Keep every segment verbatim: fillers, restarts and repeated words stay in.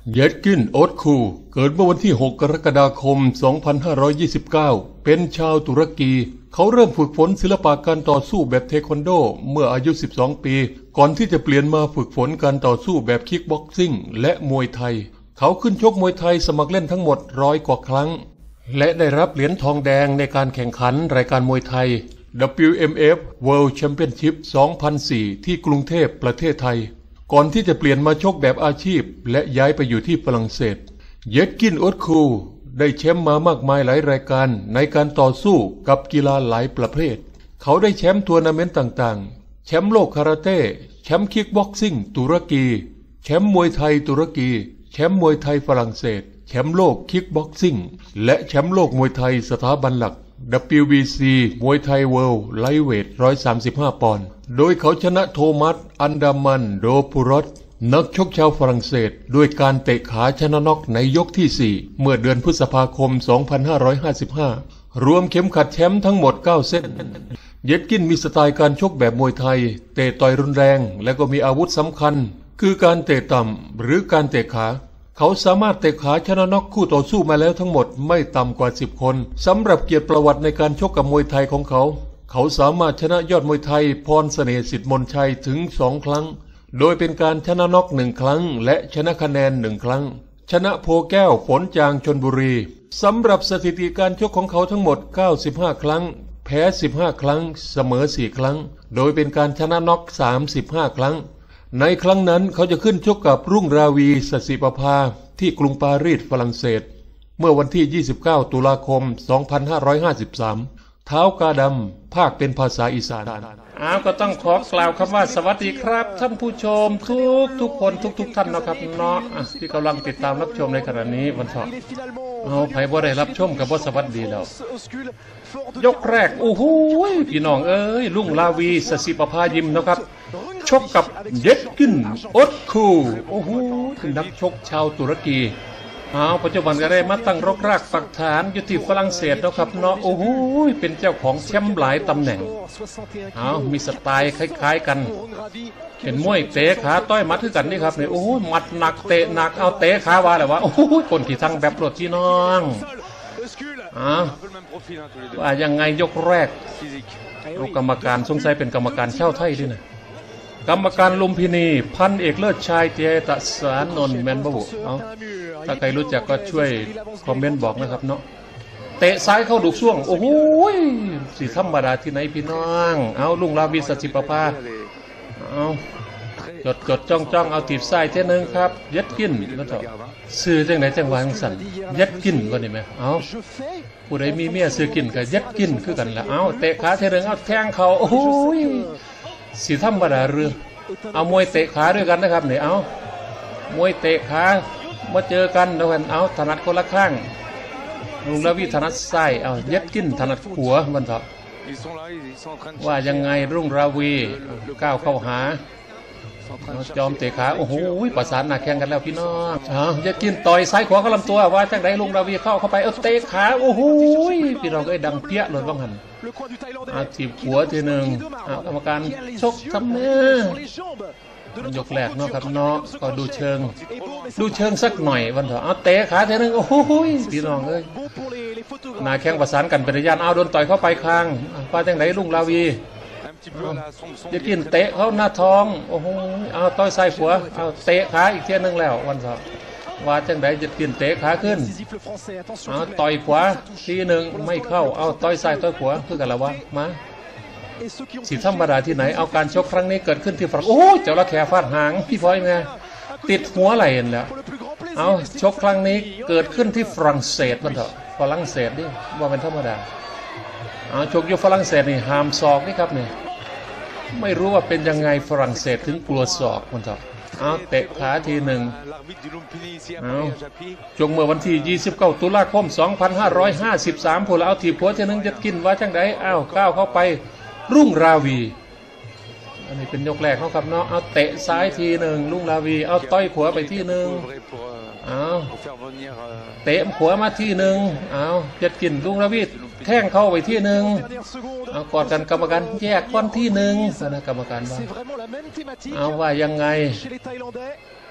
เยตกิน โอ๊ตคูเกิดเมื่อวันที่หกกรกฎาคมสองพันห้าร้อยยี่สิบเก้าเป็นชาวตุรกีเขาเริ่มฝึกฝนศิลปะการต่อสู้แบบเทควันโดเมื่ออายุสิบสองปีก่อนที่จะเปลี่ยนมาฝึกฝนการต่อสู้แบบคิกบ็อกซิ่งและมวยไทยเขาขึ้นชกมวยไทยสมัครเล่นทั้งหมดร้อยกว่าครั้งและได้รับเหรียญทองแดงในการแข่งขันรายการมวยไทย ดับเบิลยู เอ็ม เอฟ World Championship สองพันสี่ ที่กรุงเทพประเทศไทยก่อนที่จะเปลี่ยนมาชกแบบอาชีพและย้ายไปอยู่ที่ฝรั่งเศสเยตกิน โอ๊ตคูได้แชมป์มามากมายหลายรายการในการต่อสู้กับกีฬาหลายประเภทเขาได้แชมป์ทัวร์นาเมนต์ต่างๆแชมป์โลกคาราเต้แชมป์คิกบ็อกซิ่งตุรกีแชมป์มวยไทยตุรกีแชมป์มวยไทยฝรั่งเศสแชมป์โลกคิกบ็อกซิ่งและแชมป์โลกมวยไทยสถาบันหลัก ดับเบิลยู บี ซี มวยไทยเวิลด์ไลท์เวทหนึ่งร้อยสามสิบห้าปอนด์โดยเขาชนะโทมัสอันดามันโดปูรอสนักชกชาวฝรั่งเศสด้วยการเตะขาชนะน็อกในยกที่สี่เมื่อเดือนพฤษภาคมสองพันห้าร้อยห้าสิบห้ารวมเข็มขัดแชมป์ทั้งหมดเก้าเส้นเยตกินมีสไตล์การชกแบบมวยไทยเตะต่อยรุนแรงและก็มีอาวุธสำคัญคือการเตะต่ำหรือการเตะขาเขาสามารถเตะขาชนะน็อกคู่ต่อสู้มาแล้วทั้งหมดไม่ต่ำกว่าสิบคนสำหรับเกียรติประวัติในการชกกับมวยไทยของเขาเขาสามารถชนะยอดมวยไทยพรเสน่ห์สิทธิ์มนชัยถึงสองครั้งโดยเป็นการชนะน็อกหนึ่งครั้งและชนะคะแนนหนึ่งครั้งชนะโพแก้วฝนจางชลบุรีสำหรับสถิติการชกของเขาทั้งหมดเก้าสิบห้าครั้งแพ้สิบห้าครั้งเสมอสี่ครั้งโดยเป็นการชนะน็อกสามสิบห้าครั้งในครั้งนั้นเขาจะขึ้นชกกับรุ่งราวีสศิปภาที่กรุงปารีสฝรั่งเศสเมื่อวันที่ยี่สิบเก้าตุลาคมสองพันห้าร้อยห้าสิบสามเท้ากาดำภาคเป็นภาษาอีสานอ้าวก็ต้องขอกล่าวคำว่าสวัสดีครับท่านผู้ชมทุกทุกคนทุกทุกท่านนะครับเนาะที่กำลังติดตามรับชมในขณะนี้วันเสาร์เอาไผบ่ได้รับชมกับบ่สวัสดีแล้วยกแรกโอ้โหพี่น้องเอ้ยลุงลาวีสศิปภายิมนะครับชกกับเยตกิน โอ๊ตคูโอ้โหคือนักชกชาวตุรกีเอาปัจจุบันก็ได้มาตั้งรกรากปักฐานอยู่ที่ฝรั่งเศสนะครับเนาะโอ้โหเป็นเจ้าของแชมป์หลายตำแหน่งเอามีสไตล์คล้ายๆกันเป็นมวยเตะขาต้อยมัดคือกันนี่ครับเนี่ยโอ้โหมัดหนักเตะหนักเอาเตะขาว่าแหละวะโอ้โหคนที่ทั้งแบบรถที่น้องอ่าว่ายังไงยกแรกกรรมการสงสัยเป็นกรรมการชาวไทยด้วยนะกรรมการลุมพินีพันเอกเลิศชายเจตสานนท์แมนบบุเอาถ้าใครรู้จักก็ช่วยคอมเมนต์บอกนะครับเนาะเตะซ้ายเข้าดุช่วงโอ้โหสีธรรมดาที่ไหนพี่น้องเอาลุงลาวีสศิปภาเอาจดจดจ้องจ้องเอาตีบซ้ายเท่นึงครับเย็ดกินแล้วเถอะซื้อจังไหนจังหวะสั่นเย็ดกินก็ได้ไหมเอาผู้ใดมีเมียซื้อกินก็เย็ดกินคือกันละเอาเตะขาเท่นึงเอาแทงเขาโอ้โหสีธรรมดาเรือเอามวยเตะขาด้วยกันนะครับเนี่ยเอามวยเตะขามาเจอกันแล้วกันเอาถนัดคนละข้างลุงลาวีถนัดซ้ายเอาเย็ดกินถนัดขวามันเถอะว่ายังไงรุ่งราวีก้าวเข้าหาจอมเตะขาโอ้โหประสานหนักแข่งกันแล้วพี่น้องเอาเย็ดกินต่อยซ้ายขวาก็ลำตัวว่าจังไดลุงราวีเข้าเข้าไปเอาเตะขาโอ้โหพี่น้องก็ดังเปี้ยเลยบ้างหันอาทีบหัวทีหนึ่งกรรมการชกทำเนื้อยกแรกเนาะครับเนาะก็ดูเชิงดูเชิงสักหน่อยวันเถอะเอาเตะขาทีหนึ่งโอ้โหพี่น้องเอ้ยหน้าแข้งประสานกันเป็นระยะเอาโดนต่อยเข้าไปคางป้าจังไหนลุงลาวีจะกินเตะเขาหน้าท้องโอ้โหเอาต่อยซ้ายขวาเอาเตะขาอีกเทียนึงแล้ววันเถอะว่าจังไหนจะกินเตะขาขึ้นเอาต่อยขวาทีหนึ่งไม่เข้าเอาต่อยซ้ายต่อยขวาคือกันละวะมาสีธรรมดาที่ไหนเอาการชกครั้งนี้เกิดขึ้นที่ฝรั่งโอ้เจ้าละแขฟาดหางพี่พลอยไงติดหัวไหล่แล้วเอาชกครั้งนี้เกิดขึ้นที่ฝรั่งเศสมันเถอะฝรั่งเศสดิว่าเป็นธรรมดาเอาชกอยู่ฝรั่งเศสนี่ห้ามศอกนี่ครับเนี่ยไม่รู้ว่าเป็นยังไงฝรั่งเศสถึงกลัวศอกมันเถอะเอาเตะขาทีหนึ่งเอาจงเมื่อวันที่ยี่สิบเก้าตุลาคมสองพันห้าร้อยห้าสิบสามพวกเราเอาถีบหัวทีหนึ่งจะกินว่าจังไดอ้าวก้าวเข้าไปรุ่งราวีอันนี้เป็นยกแรกเขาครับเนาะเอาเตะซ้ายทีหนึ่งรุ่งราวีเอาต่อยขวาไปที่หนึ่งเอาเตะขวามาที่หนึ่งเอาจะกินรุ่งราวีแท่งเข้าไปที่หนึ่งเอากอดกันกรรมการแยกก้อนที่หนึ่งนะกรรมการว่าเอาว่ายังไง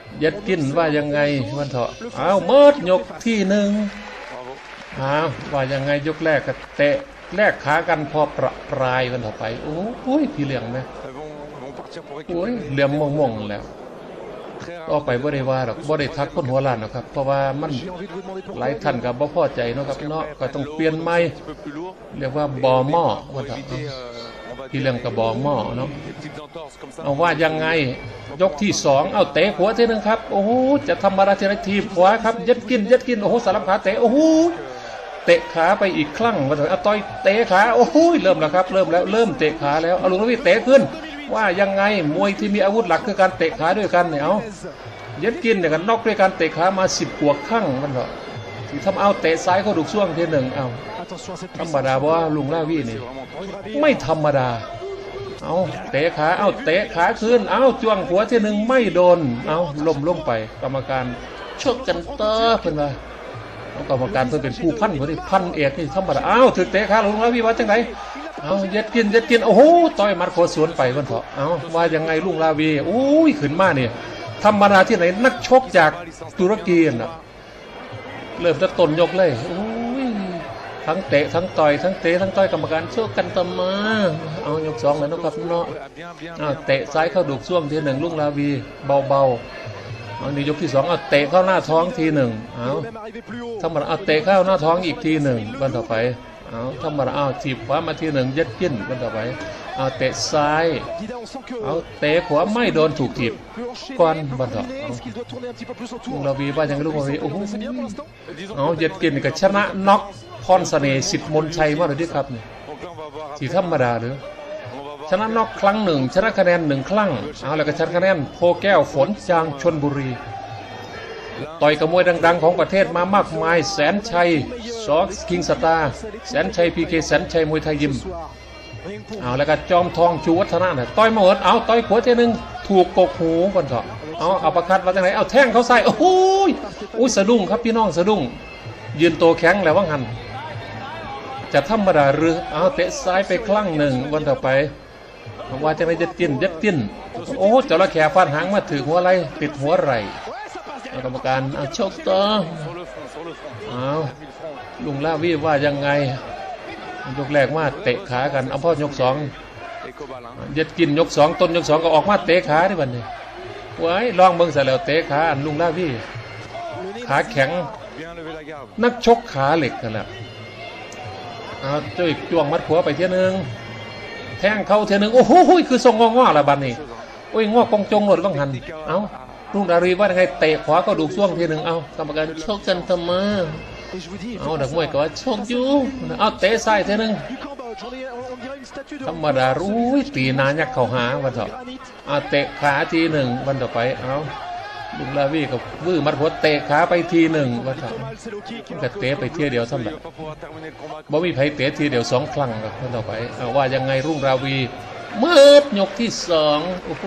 ยัดกินว่ายังไงวันเถาะเอาเมิดยกที่หนึ่งอ้าวว่ายังไงยกแรกก็เตะแลกขากันพอประปรายวันต่อไปโอ้ยพี่เหลี่ยมไหมโอ้ยเหลี่ยมม่วงๆแล้วก็ไปบ่ได้ว่าหรอกบ่ได้ทักคนหัวล้านนะครับเพราะว่ามันหลายท่านกับบ่พอใจเนาะครับเนาะก็ต้องเปลี่ยนใหม่เรียกว่าบ่อหม้อวันเถาะพี่เหลี่ยมกับบ่อหม้อเนาะเอาว่ายังไงยกที่สองเอาเตะหัวทีนึงครับโอ้โหจะทำมาราชทีขวาครับยัดกินยัดกินโอ้โหสลับขาเตะโอ้โหเตะขาไปอีกครั้งมาถึงเอาต่อยเตะขาโอ้โหเริ่มแล้วครับเริ่มแล้วเริ่มเตะขาแล้วเอาลุงระวีเตะขึ้นว่ายังไงมวยที่มีอาวุธหลักคือการเตะขาด้วยกันเนี่ยเอายัดกินเนี่ยกันนอกด้วยการเตะขามาสิบกว่าครั้งมันเถอะที่ทำเอาเตะซ้ายเขาดุกช่วงทีหนึ่งเอาธรรมดาว่าลุงลาวีนี่ไม่ธรรมดาเอาเตะขาเอาเตะขาขึ้นเอาจ้วงหัวทีหนึ่งไม่โดนเอาล้มลงไปกรรมการชกกันเตอเพิ่นว่ากรรมการเพิ่นเป็นผู้พันคนนี้พันเอกนี่ธรรมดาอ้าวถึกเตะขาลุงลาวีว่าจังไงเอาเย็ดกินเย็ดกินโอ้โหต่อยมัดโคสวนไปมันเถาะเอาว่ายังไงลุงลาวีโอ้ยขึ้นมาเนี่ยธรรมดาที่ไหนนักชกจากตุรกีน่ะเริ่มจะต้นยกเลยโอ้ยทั้งเตะทั้งต่อยทั้งเตะทั้งต่อยกรรมการชกกันตมาเอายกสองแล้วนะครับเนาะเอาเตะซ้ายเข้าดุกช่วงทีหนึ่งลุงลาวีเบาๆเอานี่ยกที่สองเอาเตะเข้าหน้าท้องทีหนึ่งเอาธรรมดาเอาเตะเข้าหน้าท้องอีกทีหนึ่งวันต่อไปเอาธรรมดาเอาถีบขวามาทีหนึ่งยัดกินวันต่อไปเอาเตะซ้ายเอาเตะขวาไม่โดนถูกถีบก่อนวันต่อลุงลาวีว่าอย่างลุงลาวีโอ้โหเอายัดกินกับชนะน็อกพรเสน่ห์สิทธิ์มนชัยมาเลยดิครับนี่ที่ธรรมดาหรือชนะน็อกครั้งหนึ่งชนะคะแนนหนึ่งครั้งเอาแล้วก็ชนะคะแนนโพแก้วฝนจางชลบุรีต่อยกับมวยดังๆของประเทศมามากมายแสนชัยซอคิงสตาร์แสนชัยพีเคแสนชัยมวยไทยยิมเอาแล้วก็จอมทองชูวัฒนะเนี่ยต่อยมาเหิดเอาต่อยขวาทีนึงถูกกกหูก่อนเถอะเอาเอาประคัดมาจากไหนเอาแท่งเขาใส่โอ้โหอุ้ยสะดุ้งครับพี่น้องสะดุ้งยืนโตแข็งแล้วว่างันจะธรรมดาหรือเอาเตะซ้ายไปครั้งหนึ่งวันต่อไปว่าจะไม่ยัดกินยัดกินโอ้จระเข้ฟันหางมาถือหัวไรติดหัวไหลกรรมการเอาชกต่อเอาลุงลาวีว่ายังไงยกแรกมาเตะขากันเอาพ่อยกสองยัดกินยกสองต้นยกสองก็ออกมาเตะขาที่บันนี้ไว้ลองเบิ่งเสร็จแล้วเตะขาอันลุงลาวีขาแข็งนักชกขาเหล็กกันแหละเอาจ้อยจ้วงมัดหัวไปเที่ยนึงแทงเข้าเที่ยนึงโอ้โหคือทรงงอๆละบันนี้โอ้ยงอกงจงหลดบ้างหันเอาลุงดารีว่าไงเตะขวาก็ดูช่วงทีหนึ่งเอากรรมการชกกันทำไมเอาดักมวยก็ว่าชกอยู่เอาเตะซ้ายทีหนึ่งธรรมดารู้ตีนายักเข้าหาวันต่อเอาเตะขาทีหนึ่งวันต่อไปเอาลุงลาวีกับวื้อมัดหัวเตะขาไปทีหนึ่งวันต่อก็เตะไปเที่ยวเดียวสำหรับบ่มีไผเตะทีเดียวสองครั้งกับวันต่อไปเอาว่ายังไงรุ่งราวีเมื่อยกที่สองโอ้โห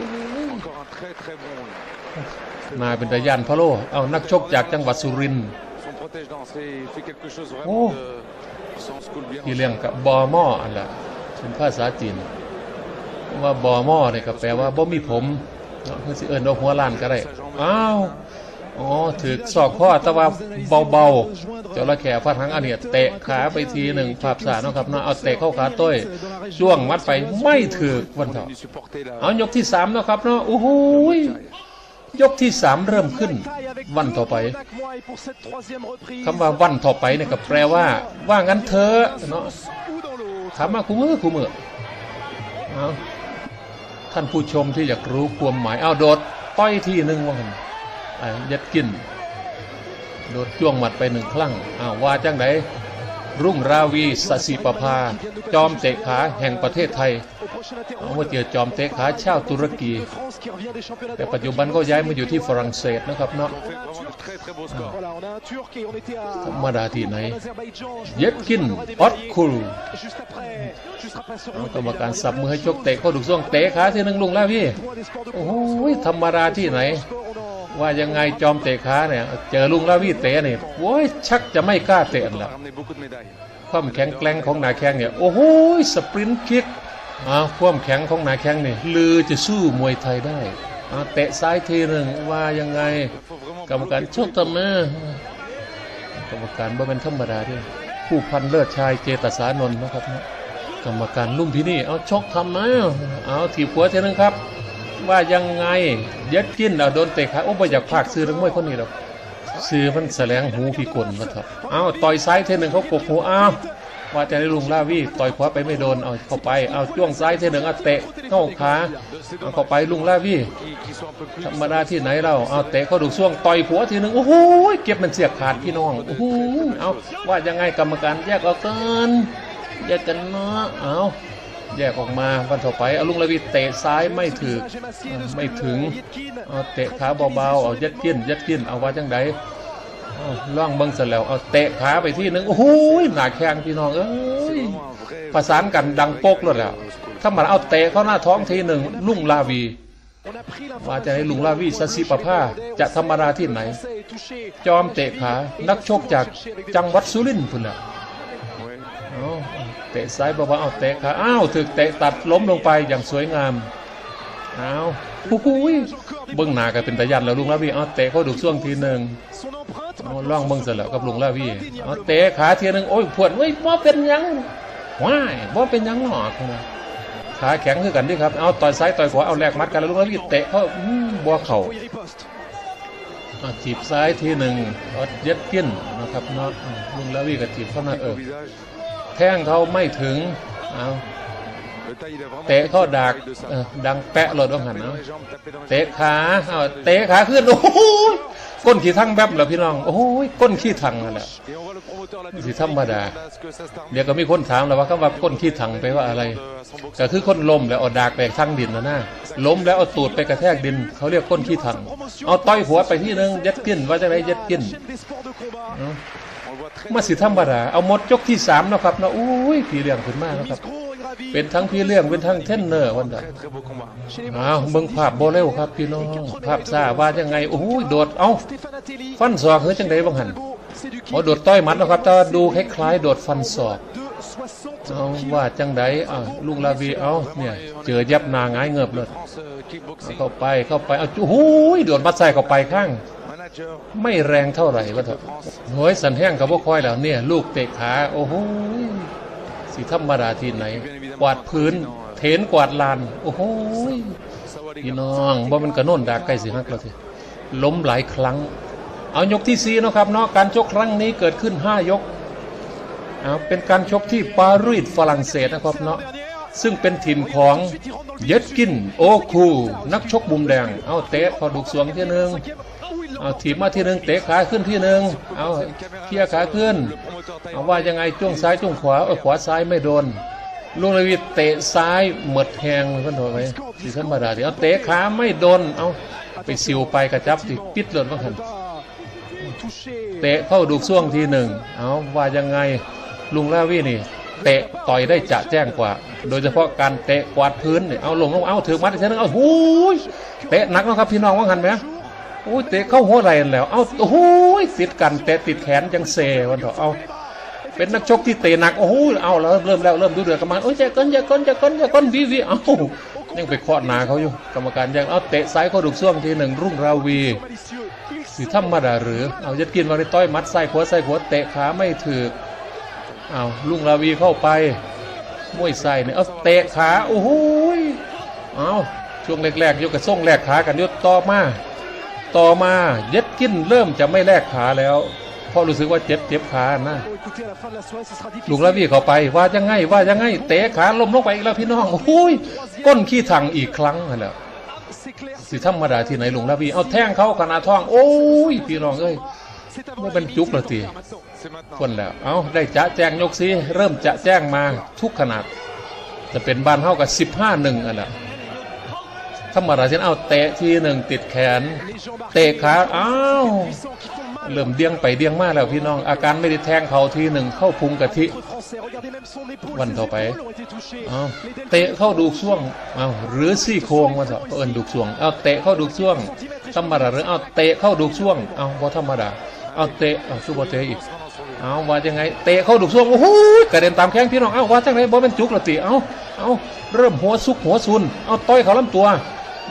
นายเป็นตายันพะโลเอานักชกจากจังหวัดสุรินทร์โอ้ที่เรื่องกับบอหม้ออันละเป็นภาษาจีนว่าบอหม้อเนี่ยก็แปลว่าบ่มีผมเพื่อสิเอิญเอาหัวล้านก็ได้อ้าวอ๋อถือศอกข้อแต่ว่าเบาๆจระเข้ฟาดหางอันเนี้ยเตะขาไปทีหนึ่งภาพสาเนาะครับเนาะเอาเตะเข้าขาต้อยช่วงมัดไปไม่ถือวันเถาะเอายกที่สามเนาะครับเนาะโอ้โหยกที่สามเริ่มขึ้นวันต่อไปคำว่าวันต่อไปเนี่ยก็แปลว่าว่างั้นเธอเนาะถามมาคู่มือคู่มือเอาท่านผู้ชมที่อยากรู้ความหมายเอาโดดต้อยที่หนึ่งว่ากันไอ้ยัดกินโดดจ้วงหมัดไปหนึ่งครั้งอ้าวว่าจังไหนรุ่งราวีสศิปภาจอมเตะขาแห่งประเทศไทยเอามาเจอจอมเตะขาชาวตุรกีแต่ปัจจุบันก็ย้ายมาอยู่ที่ฝรั่งเศสนะครับเนาะธรรมดาที่ไหนเย็ดกินออดคูลกรรมการสับมือให้ชกเตะเข้าดุกซ่องเตะขาทีหนึ่งลุงแล้วพี่โอ้ยธรรมดาที่ไหนว่ายังไงจอมเตะขาเนี่ยเจอลุงลาวีเตะเนี่ยโอ้ยชักจะไม่กล้าเตะแล้วความแข็งแกร่งของหนาแข้งเนี่ยโอ้โหสปรินต์คิกอ่าความแข็งของหนาแข้งเนี่ยลือจะสู้มวยไทยได้เตะซ้ายทีหนึ่งว่ายังไงกรรมการชกทำไมกรรมการบ่เป็นธรรมดาด้วยผู้พันเลิศชายเจตสานนท์นะครับนะกรรมการลุ่มพินี่เอาชกทำไมเอาถีบหัวทีหนึ่งครับว่ายังไงยัดกินเอาโดนเตะขาโอ้ไม่อยากพากซื้อทั้งมวยคนนี้หรอกซื้อมันแสลงหูพิกลมาเถอะเอาต่อยซ้ายทีหนึ่งเขากบหูอ้าวว่าจะได้ลุงลาวีต่อยขวาไปไม่โดนเอาเข้าไปเอาจ้วงซ้ายทีหนึ่งเอาเตะเข้าขาเอาเข้าไปลุงลาวีธรรมดาที่ไหนเราเอาเตะเขาดูช่วงต่อยหัวทีหนึ่งโอ้โหเก็บมันเสียบขาดพี่น้องโอ้โหเอาว่ายังไงกรรมการแยกออกกันแยกกันเนาะเอาแยกออกมาวันต่อไปเอาลุงลาวีเตะซ้ายไม่ถึงไม่ถึงเอาเตะขาเบาๆเอายัดกินยัดกินเอาว่าจังไดล่องเบิ้งเสร็จแล้วเอาเตะขาไปที่หนึ่งโอ้โหหนาแข้งพี่น้องเอ้ยประสานกันดังโป๊กเลยแล้วถ้ามันเอาเตะเข้าหน้าท้องทีหนึ่งลุงลาวีว่าจะให้ลุงลาวีสสิปภาจะธรรมดาที่ไหนจอมเตะขานักชกจากจังหวัดสุรินทร์พุ่นน่ะเตะซ้ายเบาๆเอาเตะขาอ้าวถึกเตะตัดล้มลงไปอย่างสวยงามอ้าวโอ้โหเบิ้งหนากันเป็นตะยันแล้วลุงลาวีเอาเตะเข้าดูช่วงทีหนึ่งล่องเบิ้งเสร็จแล้วกับลุงลาวีเอาเตะขาทีหนึ่งโอ้ยปวดเว้ยบ่เป็นยังว้ายบ่เป็นยังหรอกขาแข็งคือกันดิครับเอาต่อยซ้ายต่อยขวาเอาแลกมัดกันแล้วลุงลาวีเตะเข้าบัวเข่าจีบซ้ายทีหนึ่งเอาเย็ดกิ้นนะครับเนาะลุงลาวีกับจีบเข้าหน้าเออแท่งเขาไม่ถึงเอาเตะเข้าดักดังแปะหลดต้องหันนะเตะขาเอาเตะขาขึ้นโอ้โหก้นขี้ทั้งแบบเหรอพี่น้องโอ้โหก้นขี้ถังนั่นแหละสิธรรมดาเดี๋ยวก็มีคนถามแล้วว่าคำว่าก้นขี้ถังไปว่าอะไรก็คือคนล้มแล้วเอาดากไปทั้งดินนะนะล้มแล้วเอาตูดไปกระแทกดินเขาเรียกก้นขี้ถังเอาต่อยหัวไปที่นึงยัดกินว่าจะไรยัดกินมาสิธรรมดาเอาหมดยกที่สามนะครับนะอุ้ยพี่เลี้ยงขึ้นมากนะครับเป็นทั้งพี่เลี้ยงเป็นทั้งเทนเนอร์วันเดียวอ้าวเบิ่งภาพโบเร็วครับพี่น้องภาพซาว่ายังไงโอ้ยโดดเอ้าฟันศอกเฮ้ยจังไดบ้างหันโอ้โดดต้อยมัดนะครับแต่ดูคล้ายๆโดดฟันศอกเอาว่าจังไดอ่าลุงลาวีเอาเนี่ยเจอยับนาง่ายเงือบเลยเข้าไปเข้าไปเอาโอ้ยโดดมัดใส่เข้าไปข้างไม่แรงเท่าไหร่ว่าเถอะโอยสันแห้งกับพวกคอยแล้วเนี่ยลูกเตะขาโอ้โหสิธรรมดาที่ไหนกวาดพื้นเถนกวาดลานโอ้โหพี่น้องว่ามันกระโน่นดากใกล้สิฮักแล้วทีล้มหลายครั้งเอายกที่สี่นะครับเนาะการชกครั้งนี้เกิดขึ้นห้ายกเอาเป็นการชกที่ปารีสฝรั่งเศสนะครับเนาะซึ่งเป็นถิ่นของเย็ดกินโอคูนักชกมุมแดงเอาเตะพอดุกสวงที่หนึ่งเอาถีบมาที่หนึ่งเตะขาขึ้นที่หนึ่งเอาเขี่ยขาขึ้นเอาว่ายังไงจ้วงซ้ายจ้วงขวาเอาขวาซ้ายไม่โดนลุงลาวีเตะซ้ายหมดแหงเลยเพื่อนถอยไปสิธรรมดาเดี๋ยวเอาเตะขาไม่โดนเอาไปซิวไปกระจับติดปิดเลยว่าหันเตะเข้าดูช่วงทีหนึ่งเอาว่ายังไงลุงลาวีนี่เตะต่อยได้จะแจ้งกว่าโดยเฉพาะการเตะกวาดพื้นเนี่ยเอาลงลงเอาถือมัดอีกทีนึงเอาหูยเตะหนักนะครับพี่น้องว่าหันไหมโอ้ยเตะเข้าหัวไหล่แล้วเอาโอ้โหติดกันเตะติดแขนยังเซวันเถอะเอาเป็นนักชกที่เตะหนักโอ้โหเอาแล้วเริ่มแล้วเริ่มดูเดือดกรรมการโอ้ยจะก้นจะก้นจะก้นจะก้นวิวิเอายังไปเคาะหนาเขาอยู่กรรมการยังเอาเตะซ้ายเข้าดุกซ่วงทีหนึ่งรุ่งราวีสิธรรมดาหรือเอายัดกินมาในต้อยมัดไส้ขวาไส้ขวาเตะขาไม่ถือเอารุ่งราวีเข้าไปมวยไส้เนี่ยเอาเตะขาโอ้โหเอาช่วงแรกๆยกกระส่งแรกขากันยกต่อมาต่อมาเย็ดกินเริ่มจะไม่แลกขาแล้วเพราะรู้สึกว่าเจ็บเจ็บขานะลุงลาวีเข้าไปว่ายังไงว่ายังไงเตะขาล้มลงไปอีกแล้วพี่น้องโอ้ยก้นขี้ถังอีกครั้งนั่นแหละสิธรรมดาที่ไหนลุงลาวีเอาแท่งเขาขนาดท้องโอ้ยพี่น้องเอ้ยไม่เป็นจุกละทีคนแล้วเอาได้จะแจ้งยกซีเริ่มจะแจ้งมาทุกขนาดจะเป็นบ้านเท่ากับสิบห้าหนึ่งอันละธรรมดาเช่นเอาเตะทีหนึ่งติดแขนเตะขาอ้าวเริ่มเดี้ยงไปเดี้ยงมาแล้วพี่น้องอาการไม่ได้แทงเขาทีหนึ่งเข้าพุงกะทิวันต่อไปเอาเตะเข้าดูช่วงเอาหรือซี่โครงมาเถอะเอิญดูช่วงเอาเตะเข้าดูช่วงธรรมดาหรือเอาเตะเข้าดูช่วงเอาพอธรรมดาเอาเตะเอาซูเปอร์เตะอีกเอาว่ายังไงเตะเข้าดูช่วงโอ้โหกระเด็นตามแข้งพี่น้องเอาว่าจังไรบอลเป็นจุกละตีเอาเอาเริ่มหัวซุกหัวซุนเอาต่อยเขาลำตัว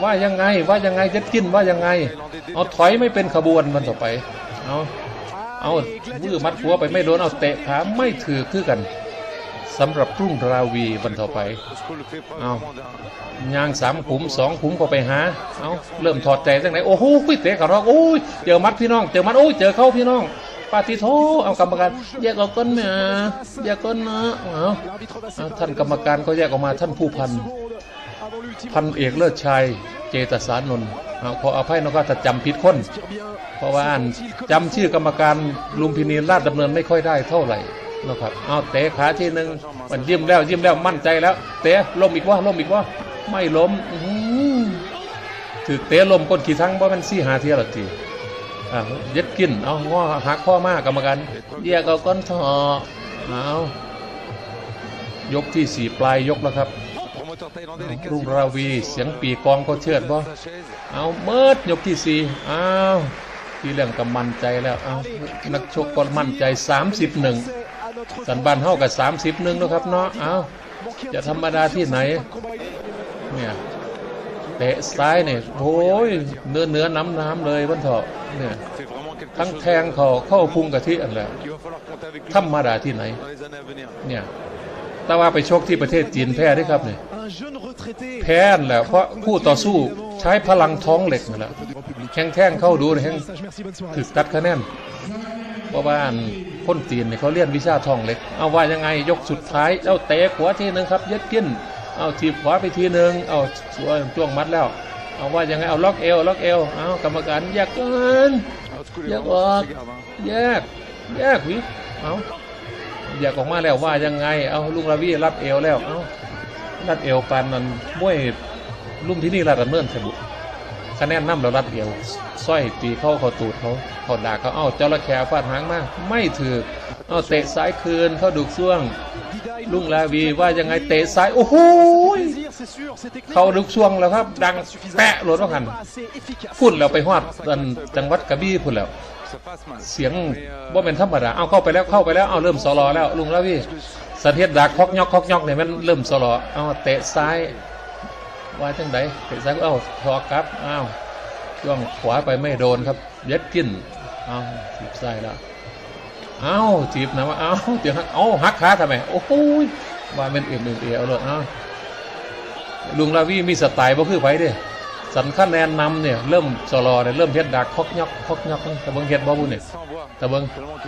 ว่ายังไงว่ายังไงจะกินว่ายังไงเอาถอยไม่เป็นขบวนมันต่อไปเอาเอาวื้อมัดหัวไปไม่โดนเอาเตะขาไม่ถือคือกันสำหรับรุ่งราวีวันต่อไปเอายางสามขุมสองขุมก็ไปหาเอาเริ่มถอดใจตั้งไหนโอ้โหเตะกระรอกโอ้ยเจอมัดพี่น้องเจอมัดโอ้ยเจอเข้าพี่น้องปาติโทเอากรรมการแยกออกก้นเนี่ยแยกก้นนะเอาท่านกรรมการก็แยกออกมาท่านผู้พันพันเอกเลิศชัยเจตสานนท์ขออภัยนะครับถ้าจำผิดคนเพราะว่าจำชื่อกรรมการลุมพินีราชดำเนินไม่ค่อยได้เท่าไหร่นะครับเอาเตะขาที่หนึ่งมันยิ้มแล้วยิ้มแล้วมั่นใจแล้วเตะล้มอีกว่าล้มอีกว่าไม่ล้มถือเตะล้มก้นกี่ทั้งเพราะมันซี่หาเทียหรอทียึดกินเอาง้อหักข้อมากกรรมการแยกเอาก้อนถอเอายกที่สี่ปลายยกแล้วครับรุ่งราวีเสียงปีกองก็เชิดบ่เอาเมิดยกที่สี่เอาที่เรื่องกับมั่นใจแล้วเอานักชกก็มั่นใจสามสิบเอ็ดสันบานเท่ากับสามสิบเอ็ดนะครับเนาะเอาจะธรรมดาที่ไหนเนี่ยเตะซ้ายเนี่ยโอ้ยเนื้อเนื้อน้ำน้ำเลยวันเถาะเนี่ยทั้งแทงเขาเข้าพุงกะทิอันแหละธรรมดาที่ไหนเนี่ยแต่ว่าไปชกที่ประเทศจีนแพ้ได้ครับเนี่ยแพ้แหละเพราะคู่ต่อสู้ใช้พลังท้องเหล็กนั่นแหละแข้งแท่งเข้าดูแข้งถึกตัดคะแนนเพราะว่าคนจีนเนี่ยเขาเรียนวิชาท้องเหล็กเอาว่ายังไงยกสุดท้ายเอาเตะขวาทีนึงครับยึดกินเอาทีบขวาไปทีนึงเอาช่วยจ้วงมัดแล้วเอาว่ายังไงเอาล็อกเอวล็อกเอวเอากรรมการแยกกันแยกออกแยกแยกวิเอาแยกออกมาแล้วว่ายังไงเอาลุงราวีรับเอวแล้วเอารัดเอวปานนั้นมวยลุ่มที่นี่รัดเนินเสบุคะแนนน้ำแล้วรัดเอวสร้อยตีเข้าเขาตูดเขาเขาด่าเขาเอาเจ้าละแขฟาดหางมาไม่ถือเอาเตะซ้ายคืนเขาดุกซ่วงลุงราวีว่ายังไงเตะซ้ายโอ้โหเขาดุกซ่วงแล้วครับดังแปะหล่นว่าหันพุ่นแล้วไปฮอดจังหวัดกระบี่พุ่นแล้วเสียงว่าเป็นธรรมดาเอาเข้าไปแล้วเข้าไปแล้วเอาเริ่มสลอแล้วลุงราวีสะเทียดดักคอกยอกคอกยอกเนี่ยมันเริ่มสลอเอาเตะซ้ายว่าจังไดเตะซ้ายเอาทอครับอ้าวช่วงขวาไปไม่โดนครับเย็ดกินเอาจีบซ้ายแล้วเอาจีบนะว่าเอาเดี๋ยวเอาหักขาทำไมโอ้โหว่าเป็นเอ็มเอ็มเอลเลยเอาลุงราวีมีสไตล์บ่คือไผเด้สันคะแนนนำเนี่ยเริ่มสลอเนี่ยเริ่มเฮ็ดดักคอกยอกคอกยอกแต่เบิ้งเฮ็ดบ่บุเนี่ยแต่เบิ้ง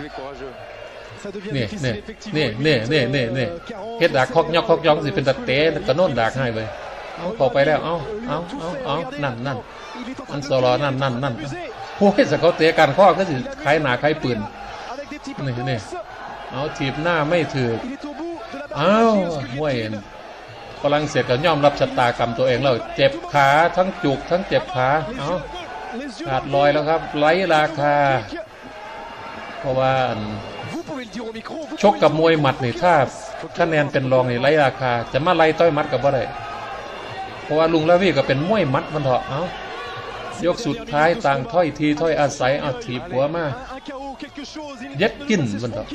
นี่นี่นี่นี่นี่นี่นี่เฮ็ดดักคอกยอกคอกยอกสิเป็นตะเตะกระโน่นดักให้ไปเอาเข้าไปแล้วเอาเอาเอาเอานั่นนั่นอันสลอนั่นนั่นนั่นโอ้ยสกอตเตะกันข้อก็สิคล้ายหนาคล้ายปืนนี่นี่เอาถีบหน้าไม่ถือเอามวยฝรั่งเศสก็ย่อมรับชะตากรรมตัวเองแล้วเจ็บขาทั้งจุกทั้งเจ็บขาเอาขาดลอยแล้วครับไร้ราคาเพราะว่าชกกับมวยหมัดนี่ถ้าคะแนนเป็นรองนี่ไร้ราคาจะมาไล่ต้อยมัดกับว่าไรเพราะว่าลุงราวีก็เป็นมวยมัดมันเถอะเอายกสุดท้ายต่างถ้อยทีถ้อยอาศัยเอาถีบหัวมาเย็ดกินมันเถอะ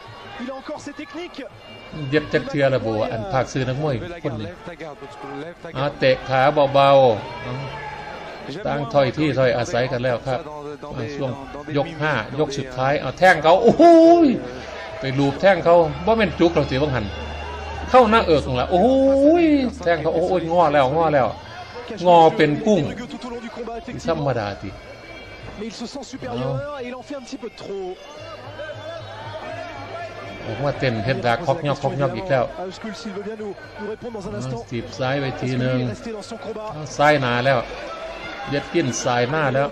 เย็ดจักเทียระบัวอันภาคซื้อนักมวยคนนี้เอาเตะขาเบาๆต่างถ้อยที่ถ้อยอาศัยกันแล้วครับช่วงยกห้ายกสุดท้ายเอาแท่งเขาโอ้โหไปลูบแท่งเขาว่าเป็นจุกเราเสียบังหันเข้าหน้าเอิกละโอ้ยแท่งเขาโอ้ยงอแล้วงอแล้วงอเป็นกุ้งธรรมดาทีออกมาเต้นเพชรดาคอกยอกคอกยอกอีกแล้วจีบซ้ายไปทีหนึ่งซ้ายหนาแล้วเย็ดกินสายหน้าแล้ว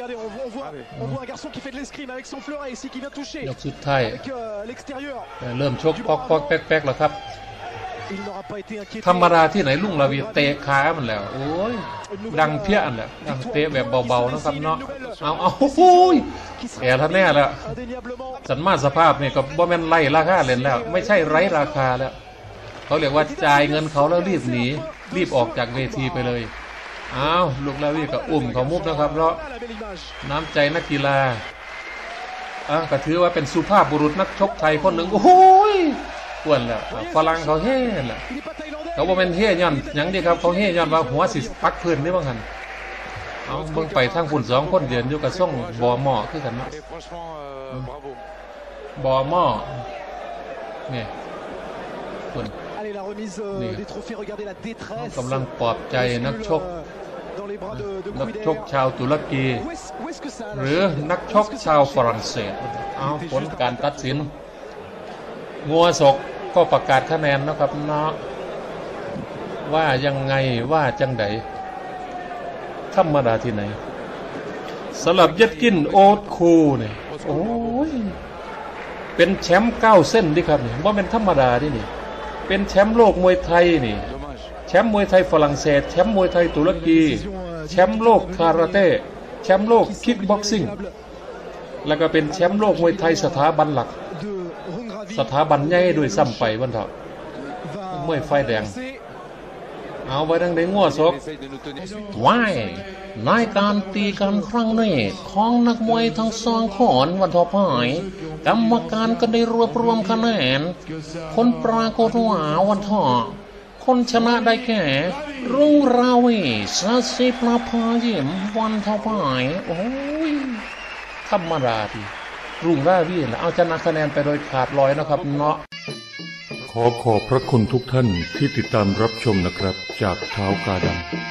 ยกสุดท้ายเริ่มชกปอกปอกแป๊กแป๊กแล้วครับธรรมดาที่ไหนลุงราวีเตะขามันแล้วโอ้ยดังเพี้ยนแหละดังเตะแบบเบาๆนะครับเนาะเอาเอาโอ้ยแก่ท่านแน่แล้วสันมาสภาพนี่ก็บ่แม่นไล่ราคาเล่นแล้วไม่ใช่ไร้ราคาแล้วเขาเรียกว่าจ่ายเงินเขาแล้วรีบหนีรีบออกจากเวทีไปเลยอ้าวลุงราวีก็อุ่มเขามุกนะครับเพราะน้ำใจนักกีฬาอ่ะก็ถือว่าเป็นสุภาพบุรุษนักชกไทยคนหนึ่งโอ้ยกวนแล้วฝรั่งเขาเฮ่แหละเขาบอกเป็นเฮ่ย้อนอย่างนี้ครับเขาเฮ่ย้อนว่าหัวสิปักพื้นนี่บ้างกันเอาเบิ่งไปทางฝุ่นสองคนเดือนอยู่กับส่งบ่อหม้อคือกันเนาะบ่อหม้อเนี่ยคนกำลังปลอบใจนักชกนักชกชาวตุรกีหรือนักชกชาวฝรั่งเศสเอาผลการตัดสินงัวศกก็ประกาศคะแนนนะครับเนาะว่ายังไงว่าจังไดธรรมดาที่ไหนสำหรับยัดกินโอ๊ตคูเนี่ยโอ้ยเป็นแชมป์เก้าเส้นดิครับนี่ว่าเป็นธรรมดาดินี่เป็นแชมป์โลกมวยไทยนี่แชมป์มวยไทยฝรั่งเศสแชมป์มวยไทยตุรกีแชมป์โลกคาราเต้แชมป์โลกคิกบ็อกซิ่งแล้วก็เป็นแชมป์โลกมวยไทยสถาบันหลักสถาบันใหญ่ด้วยซ้ำไปวันเถอะมวยไฟแดงเอาไว้ดังได้งัวศกว้ายในการตีกันครั้งนี้ของนักมวยทั้งสองคนวันทอพายกรรมการก็ได้รวบรวมคะแนนคนปรากฏว่าวันทอคนชนะได้แก่รุ่งราวีสาสิปนาภายิมวันทอพายโอ้ยธรรมดาทีรุ่งราวีนะเอาชนะคะแนนไปโดยขาดลอยนะครับเนาะขอขอบพระคุณทุกท่านที่ติดตามรับชมนะครับจากเท้ากาดำ